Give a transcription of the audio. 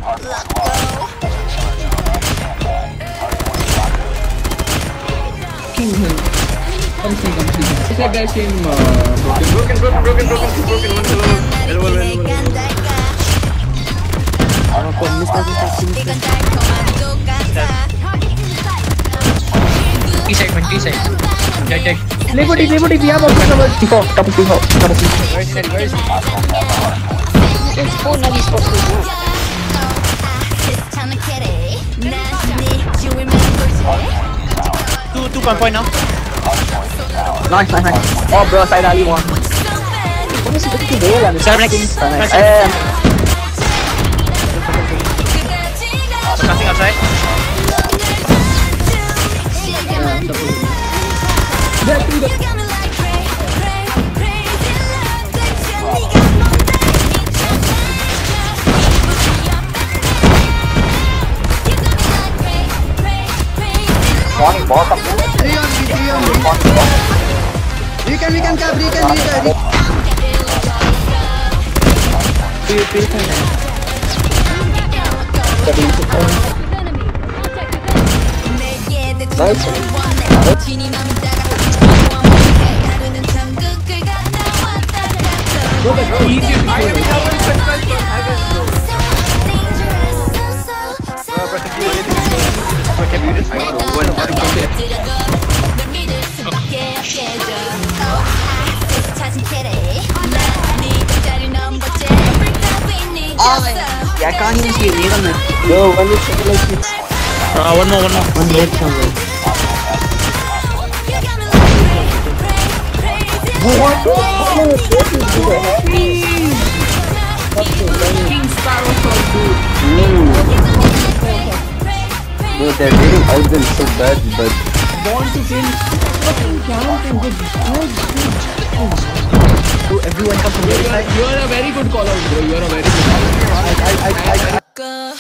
Kill him. Come see. It's like that same broken. T-side. Dead. Liberty, we have also covered. Double T4. Where is it? It's 4 nuggies for free. Two point now. Nice. Oh, bro, side alley one. What is it? Passing outside. Morning, boss. We can cap. Nice. I can't even see a needle on it. Yo, when you check like this. One more. One hit somewhere. King Sparrow so good. Dude, they're reading out them so bad, but Want to kill fucking count and good. everyone comes from the other side. You are a very good call out, bro. You are a very good call out. I